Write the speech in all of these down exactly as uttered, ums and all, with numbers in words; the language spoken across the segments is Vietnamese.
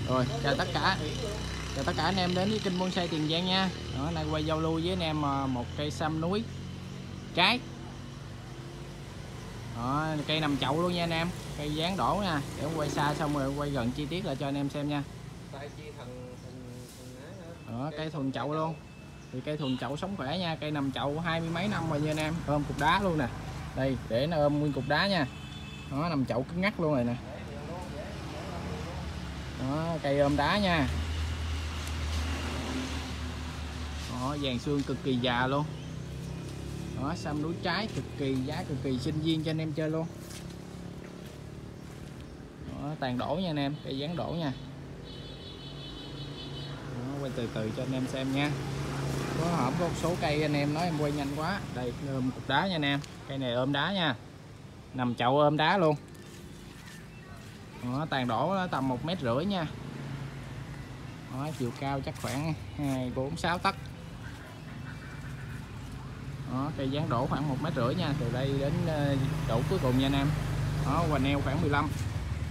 Rồi chào tất cả chào tất cả anh em đến với kênh Bonsai Tiền Giang nha. Đó, nay quay giao lưu với anh em một cây sâm núi trái. Đó, cây nằm chậu luôn nha anh em, cây dáng đổ nha. Để em quay xa xong rồi quay gần chi tiết lại cho anh em xem nha. Đó, cây thuần chậu luôn. Thì cây thuần chậu sống khỏe nha, cây nằm chậu hai mươi mấy năm rồi nha anh em, ôm cục đá luôn nè. Đây để nó ôm nguyên cục đá nha. Nó nằm chậu cứng ngắc luôn rồi nè. Đó, cây ôm đá nha. Đó, vàng xương cực kỳ già luôn. Đó, sâm núi trái cực kỳ, giá cực kỳ sinh viên cho anh em chơi luôn. Đó, tàn đổ nha anh em, cây dáng đổ nha. Đó, quay từ từ cho anh em xem nha. Có hổm có một số cây anh em nói em quay nhanh quá. Đây ôm cục đá nha anh em, cây này ôm đá nha, nằm chậu ôm đá luôn. Đó, tàn đổ nó tầm một mét rưỡi nha. Đó, chiều cao chắc khoảng hai bốn sáu tấc. Đó, cây dáng đổ khoảng một mét rưỡi nha, từ đây đến đổ cuối cùng nha anh em. Đó, hoành eo khoảng mười lăm.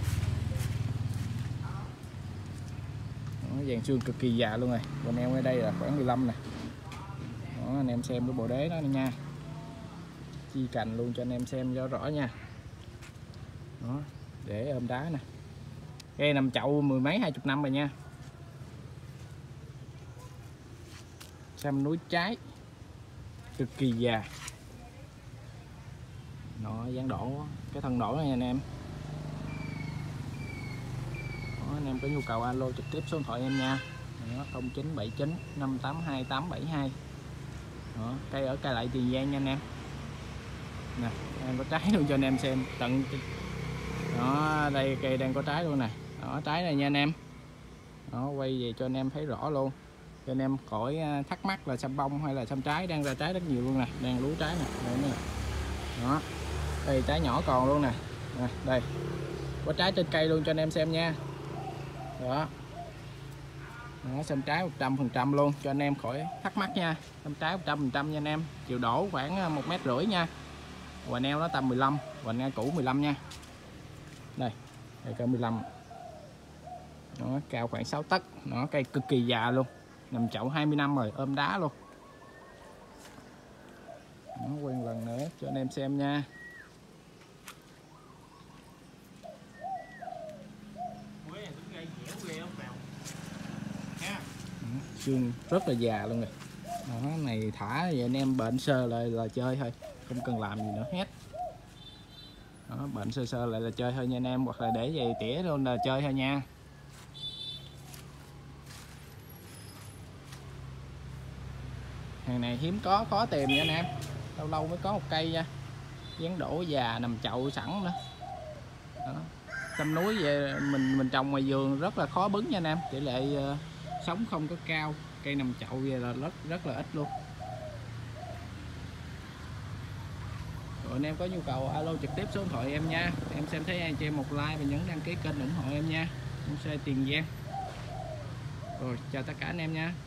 Đó, vàng xương cực kỳ già luôn rồi, hoành eo ở đây là khoảng mười lăm nè. Đó, anh em xem cái bộ đế đó nha, chi cành luôn cho anh em xem cho rõ nha. Đó, để ôm đá nè, cây nằm chậu mười mấy hai chục năm rồi nha. Sâm núi trái cực kỳ già. Nó dáng đổ, cái thân đổ này anh em. Đó, anh em có nhu cầu alo trực tiếp số điện thoại em nha. Đó, không chín bảy chín năm tám hai tám bảy hai. Đó, cây ở cây lại Tiền Giang nha anh em. Nè, đang có trái luôn cho anh em xem tận. Đó, đây cây đang có trái luôn nè. Đó, trái này nha anh em. Đó, quay về cho anh em thấy rõ luôn, cho anh em khỏi thắc mắc là sâm bông hay là sâm trái, đang ra trái rất nhiều luôn nè, đang lú trái nè, đây nè. Đó, đây trái nhỏ còn luôn nè. Nè, đây có trái trên cây luôn cho anh em xem nha. Đó, đó sâm trái một trăm phần trăm luôn cho anh em khỏi thắc mắc nha. Sâm trái một trăm phần trăm nha anh em, chiều đổ khoảng một mét rưỡi nha, hoành eo nó tầm mười lăm, hoành eo cũ mười lăm nha. Đây đây cây mười lăm. Nó cao khoảng sáu tấc. Nó cây cực kỳ già luôn, nằm chậu hai mươi năm rồi, ôm đá luôn. Nó quay một lần nữa cho anh em xem nha. Xương rất là già luôn rồi. Đó, này thả vậy anh em bệnh sơ lại là chơi thôi, không cần làm gì nữa hết. Đó, bệnh sơ sơ lại là chơi thôi nha anh em, hoặc là để về tỉa luôn là chơi thôi nha. Hàng này hiếm có, khó tìm nha anh em, lâu lâu mới có một cây nha, dáng đổ già nằm chậu sẵn nữa. Đó, sâm núi về mình mình trồng ngoài vườn rất là khó bứng nha anh em, tỷ lệ uh, sống không có cao, cây nằm chậu về là rất rất là ít luôn. Rồi anh em có nhu cầu alo trực tiếp số điện thoại em nha. Em xem thấy anh cho em một like và nhấn đăng ký kênh ủng hộ em nha. Bonsai Tiền Giang. Rồi chào tất cả anh em nha.